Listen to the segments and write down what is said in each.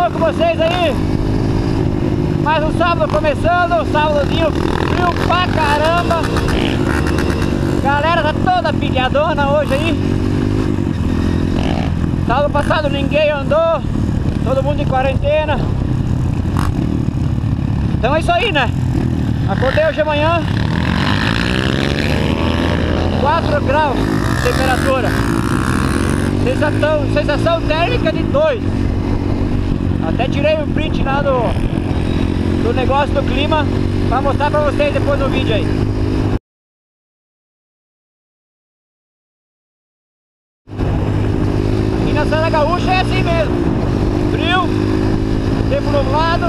falando com vocês aí. Mais um sábado começando, um sábadozinho frio pra caramba. Galera tá toda pilhadona hoje aí. Sábado passado ninguém andou, todo mundo em quarentena. Então é isso aí, né? Acordei hoje de manhã, 4 graus de temperatura, sensação térmica de 2. Até tirei um print lá do negócio do clima para mostrar para vocês depois no vídeo aí. Aqui na Serra Gaúcha é assim mesmo, frio, tempo nublado.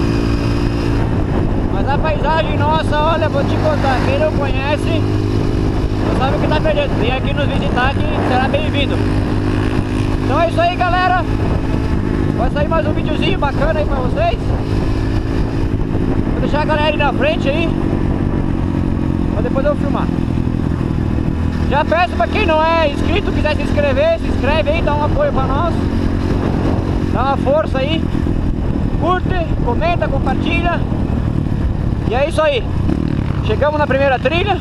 Mas a paisagem nossa, olha, vou te contar, quem não conhece não sabe o que tá perdendo. Vem aqui nos visitar que será bem-vindo. Então é isso aí, galera. Vai sair mais um videozinho bacana aí pra vocês. Vou deixar a galera aí na frente aí, pra depois eu filmar. Já peço pra quem não é inscrito, quiser se inscrever, se inscreve aí, dá um apoio pra nós. Dá uma força aí. Curte, comenta, compartilha. E é isso aí. Chegamos na primeira trilha.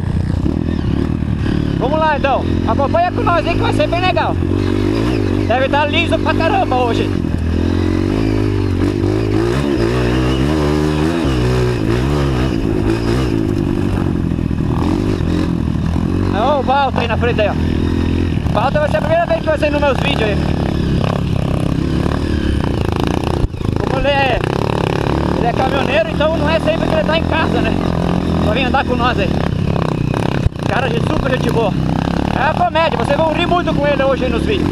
Vamos lá então. Acompanha com nós aí que vai ser bem legal. Deve estar liso pra caramba hoje. Olha o Walter aí na frente aí, ó. Walter vai ser a primeira vez que vai sair nos meus vídeos aí. Como ele é caminhoneiro, então não é sempre que ele tá em casa, né? Só vem andar com nós aí. Cara de super gente boa. É a comédia, vocês vão rir muito com ele hoje aí nos vídeos.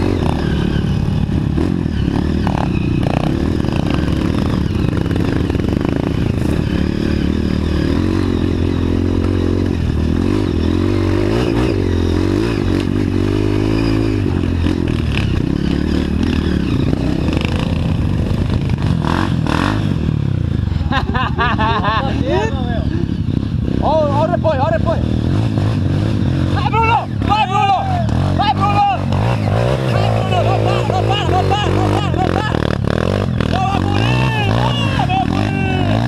Olha o repolho. Vai, Bruno! Vai, Bruno! Vai, Bruno! Vai, Bruno! Não para! Boa, guri! Boa, meu guri!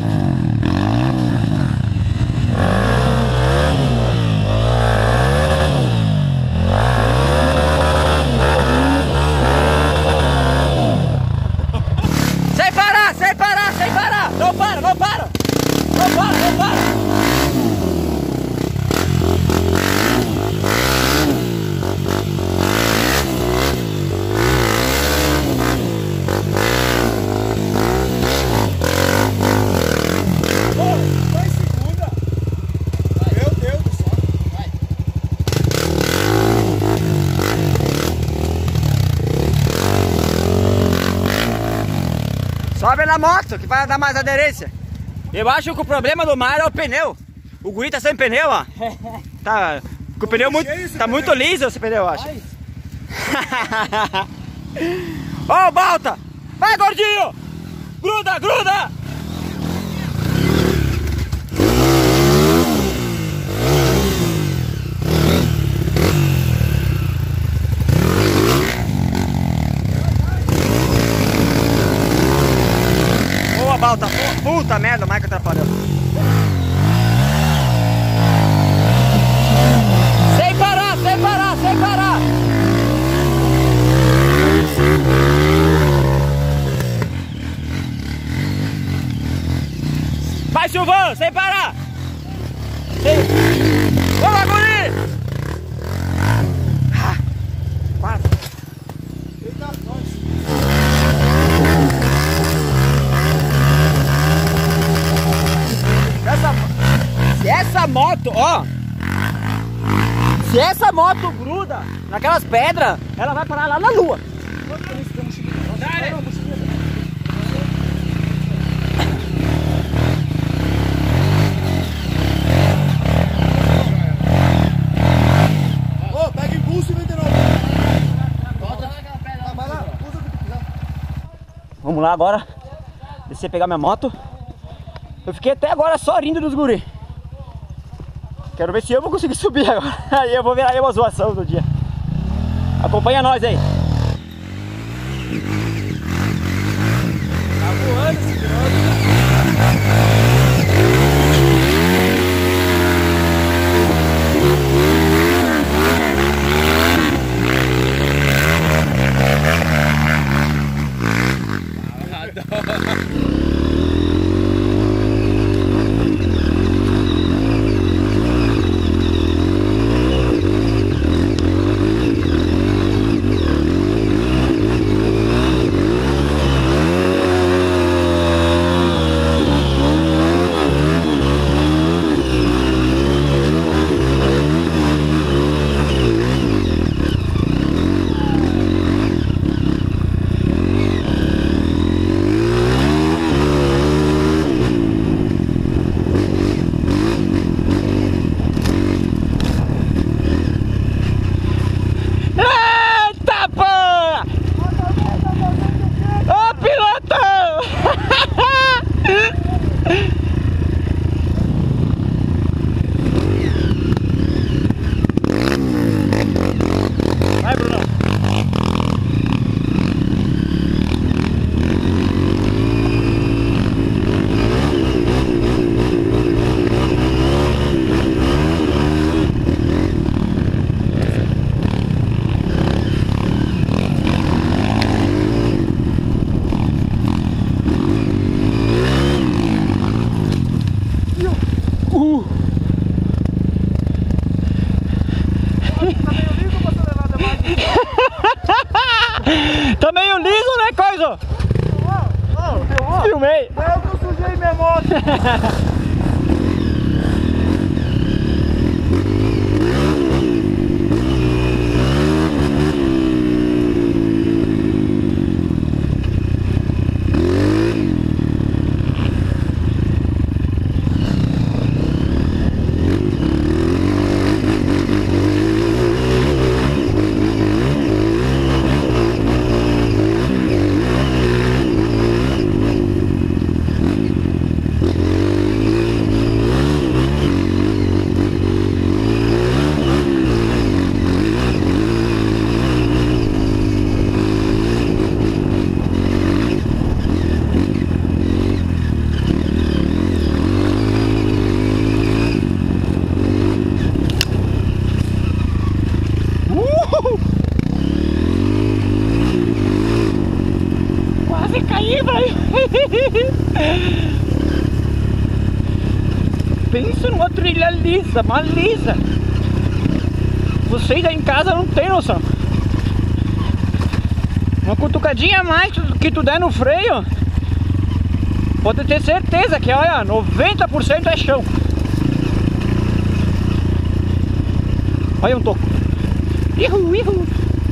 Sem parar! Não para! Sobe na moto que vai dar mais aderência. Eu acho que o problema do mar é o pneu. O guri tá sem pneu, ó. Tá com o pneu muito, tá muito liso esse pneu, eu acho. Ó, Balta! Vai, gordinho! Gruda! Boa, Balta! Puta merda, o Michael atrapalhou. Sem parar! Vai, Silvão, sem parar! Vamos, guri! Quase! Eita, nós! Se essa moto, ó, se essa moto gruda naquelas pedras, ela vai parar lá na lua. Ô, pega impulso e vem de novo. Vamos lá agora, descer pegar minha moto. Eu fiquei até agora só rindo dos guri. Quero ver se eu vou conseguir subir agora. Aí eu vou ver aí uma zoação do dia. Acompanha nós aí. Tá meio liso, né, coisa? Filmei. Eu que sujei minha moto. Quase caí, velho. Pensa numa trilha lisa, mas lisa. Vocês aí em casa não tem noção. Uma cutucadinha a mais que tu der no freio, pode ter certeza que, olha, 90% é chão. Olha um toco. Ihu, ihu.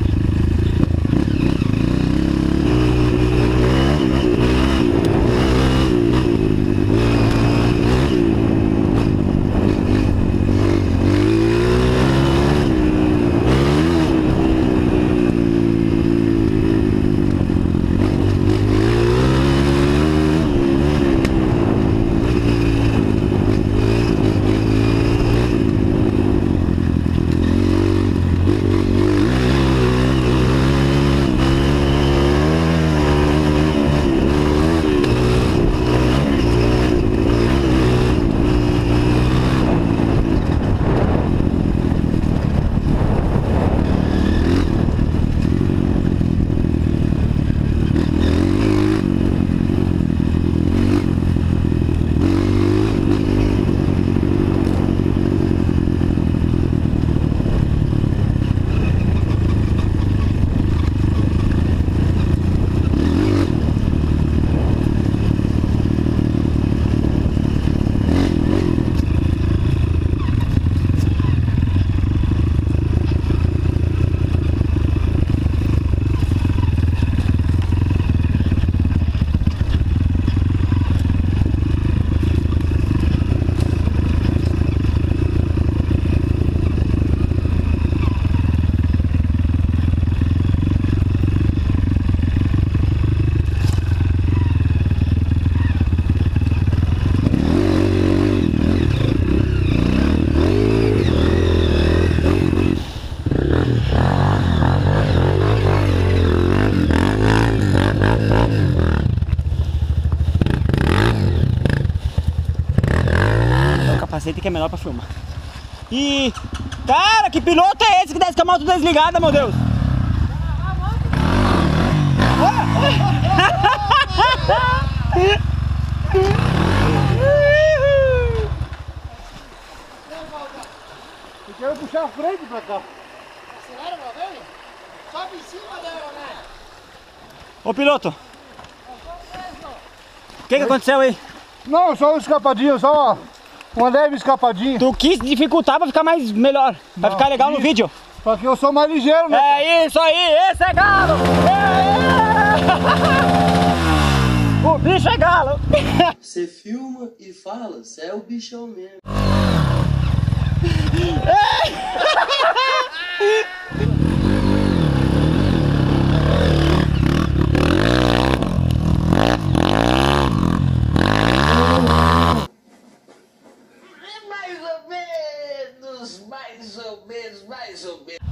Capacete que é melhor pra filmar. E cara, que piloto é esse que desce com a moto desligada, meu Deus? Eu quero puxar a frente pra cá. Acelera, meu velho. Sobe em cima dela, né? Ô piloto, o que aconteceu aí? Não, só uma escapadinha, só uma leve escapadinha. Tu quis dificultar pra ficar mais melhor, pra Não, ficar legal no isso. vídeo. Só que eu sou mais ligeiro, né? É isso aí, esse é galo! O bicho é galo! Você filma e fala, você é o bichão mesmo. Mais ou menos.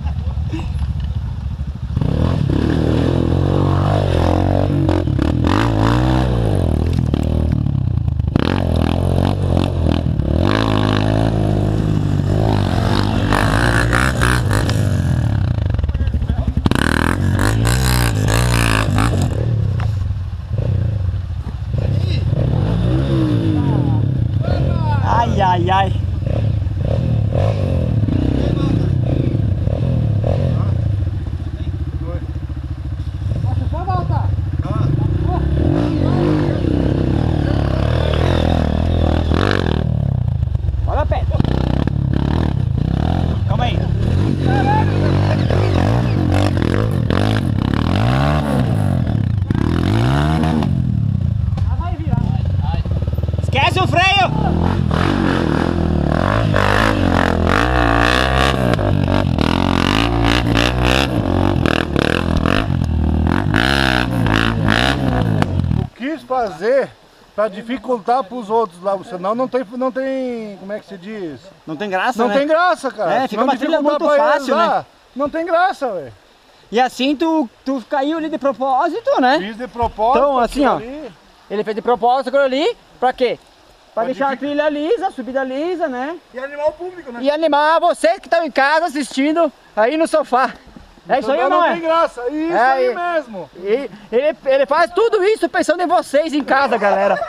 Ai, ai, ai. Olha a pé. Calma aí. Vai virar. Esquece o freio. Quis fazer pra dificultar pros outros lá, senão não tem, como é que se diz? Não tem graça, Não né? tem graça, cara. É, fica Senão uma trilha dificultar muito pra eles fácil, lá, né? Não tem graça, velho. E assim tu caiu ali de propósito, né? Fiz de propósito. Então, assim, ó. ali. Ele fez de propósito aquilo ali, pra quê? Pra deixar a trilha lisa, a subida lisa, né? E animar o público, né? E animar vocês que estão em casa assistindo aí no sofá. É isso aí ou não tem é? graça, isso É, aí e- mesmo. E ele faz tudo isso pensando em vocês em casa, galera.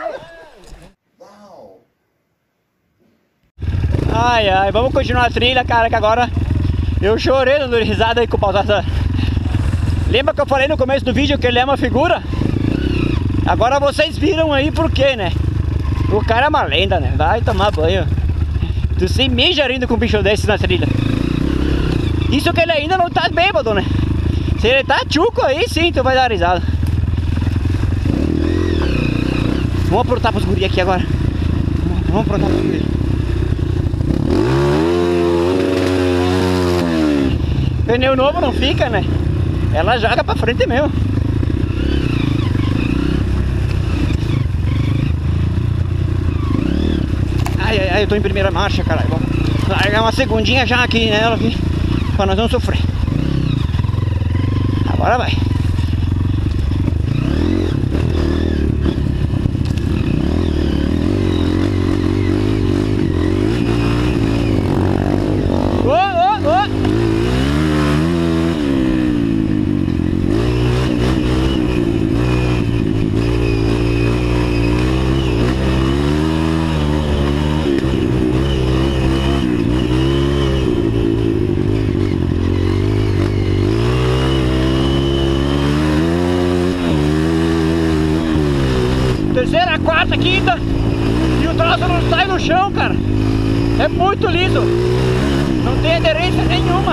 Ai, ai, vamos continuar a trilha, cara, que agora eu chorei dando risada aí com o Baltazar. Lembra que eu falei no começo do vídeo que ele é uma figura? Agora vocês viram aí por quê, né? O cara é uma lenda, né? Vai tomar banho. Tu se mija rindo com um bicho desses na trilha. Isso que ele ainda não tá bêbado, né? Se ele tá tchuco aí, sim, tu vai dar risada. Vamos aprontar pros guri aqui agora. Vamos aprontar pros guri. Pneu novo não fica, né? Ela joga pra frente mesmo. Ai, ai, ai, eu tô em primeira marcha, caralho. Vamos largar uma segundinha já aqui nela, aqui, pra nós não sofrer. Agora vai. Ô, ô, ô! Terceira, quarta, quinta e o troço não sai no chão, cara. É muito liso. Não tem aderência nenhuma.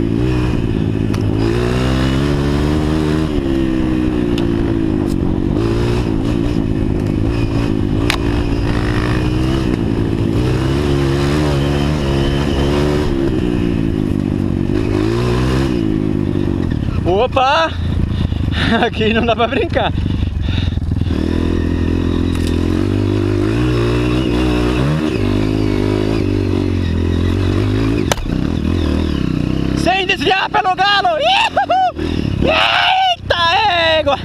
Opa! Aqui não dá pra brincar. Sem desviar pelo galo! Ihuhu! Eita égua!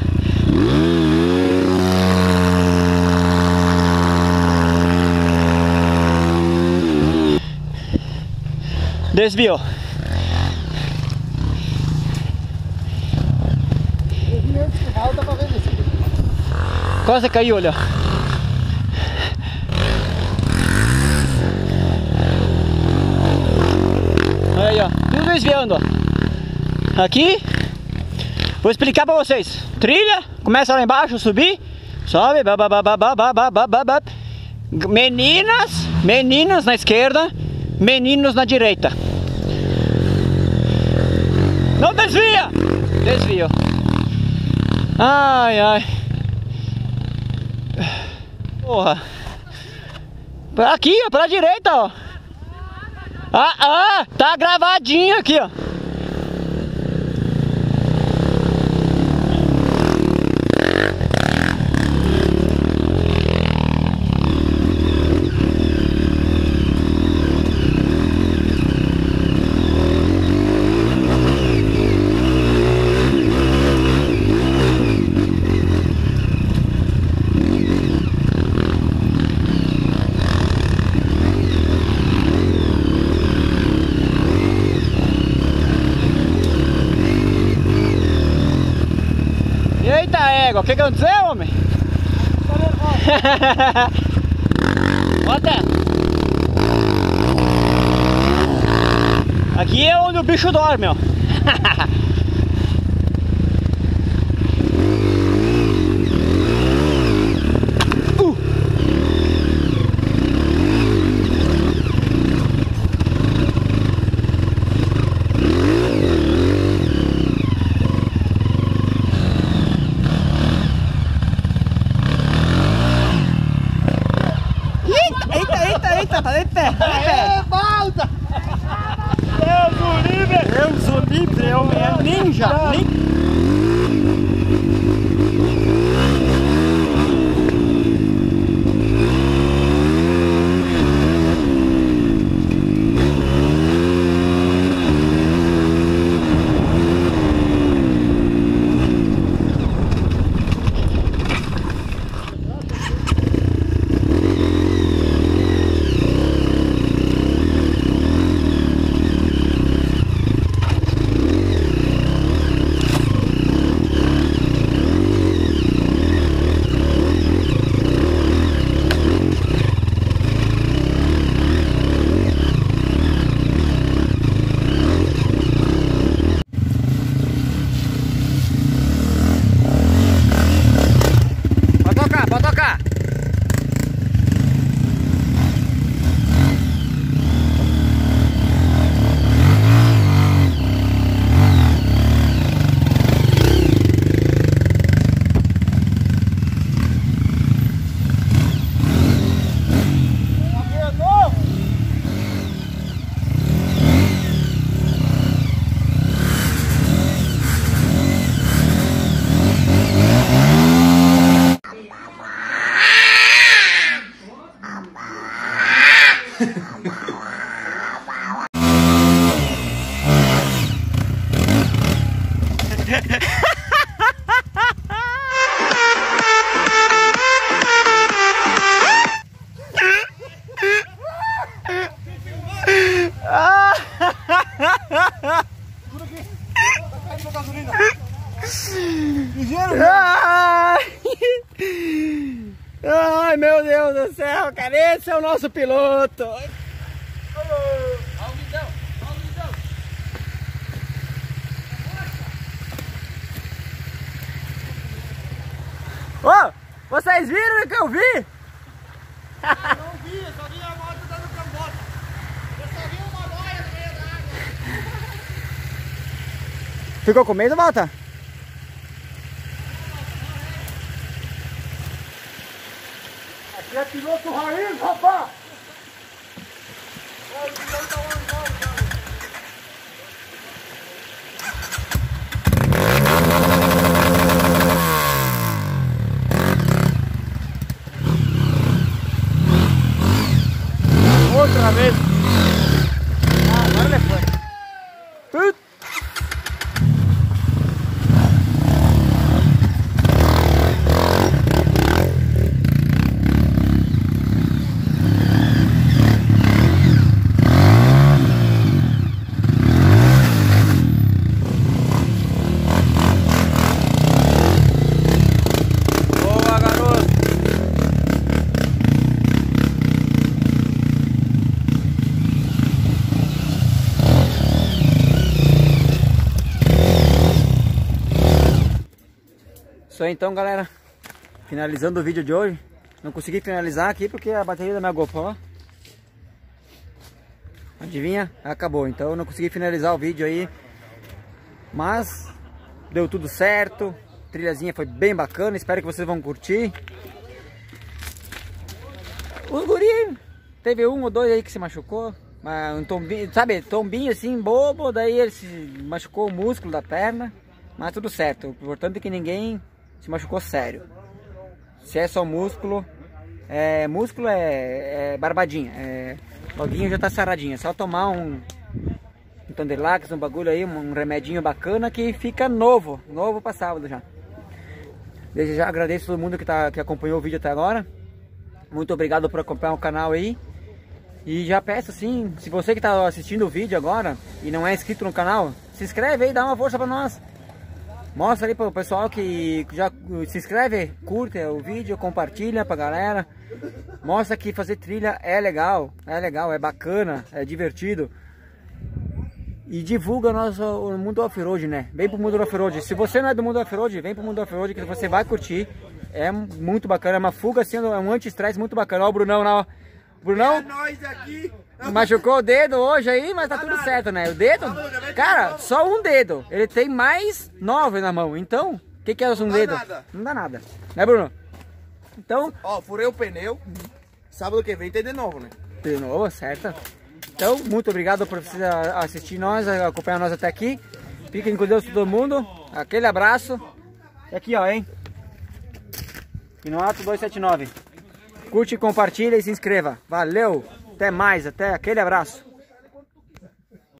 Desviou. Dá pra ver isso. Quase caiu, olha. Aí, ó, tudo desviando, ó. Aqui, vou explicar pra vocês. Trilha, começa lá embaixo, subir, sobe, meninas na esquerda, meninos na direita. Não desvia! Desvio. Ai, ai. Porra. Aqui, ó, pra direita, ó. Tá gravadinho aqui, ó. Eita égua, o que aconteceu, homem? Olha, aqui é onde o bicho dorme, ó. Eita, tá de pé. Volta! Deus o livre, homem, é ninja. Pode tocar. Ai, meu Deus do céu, cara, esse é o nosso piloto. Ô, vocês viram o que eu vi? Não vi, eu só vi a moto dando cambota. Eu só vi uma boia no meio da água. Ficou com medo, Malta? Aqui é piloto raiz, rapaz! É o piloto original, cara. Outra vez. Agora ele foi. Boa, garoto. aí então, galera. Finalizando o vídeo de hoje. Não consegui finalizar aqui porque a bateria da minha GoPro, adivinha? Acabou. Então eu não consegui finalizar o vídeo aí. Mas deu tudo certo. A trilhazinha foi bem bacana. Espero que vocês vão curtir. Os guri, teve um ou dois aí que se machucou. Um tombinho, sabe? Tombinho assim, bobo. Daí ele se machucou o músculo da perna. Mas tudo certo. O importante é que ninguém se machucou sério. Se é só músculo, músculo é barbadinha, loguinho já tá saradinho. É só tomar um Thunderlax, um bagulho aí, um remedinho bacana que fica novo pra sábado já. Desde já agradeço todo mundo que acompanhou o vídeo até agora. Muito obrigado por acompanhar o canal aí. E já peço assim, se você que tá assistindo o vídeo agora e não é inscrito no canal, se inscreve aí, dá uma força pra nós. Mostra aí para o pessoal que já se inscreve, curte o vídeo, compartilha pra galera. Mostra que fazer trilha é legal, é bacana, é divertido. E divulga o mundo off-road, né? Vem pro mundo off-road. Se você não é do mundo off-road, vem pro mundo off-road que você vai curtir. É muito bacana, é uma fuga assim, é um anti-estresse muito bacana. Ó o Brunão lá, ó. Brunão nós aqui. Machucou o dedo hoje aí, mas tá tudo certo, né? O dedo, cara, só um dedo. Ele tem mais 9 na mão. Então, o que é um dedo? Não dá nada. Né, Bruno? Então, ó, furei o pneu. Sábado que vem tem de novo, né? De novo, certo? Então, muito obrigado por vocês assistir nós, acompanhar nós até aqui. Fiquem com Deus todo mundo. Aquele abraço. E aqui, ó, hein? Pinoato 279. Curte, compartilha e se inscreva. Valeu! Até mais, até aquele abraço.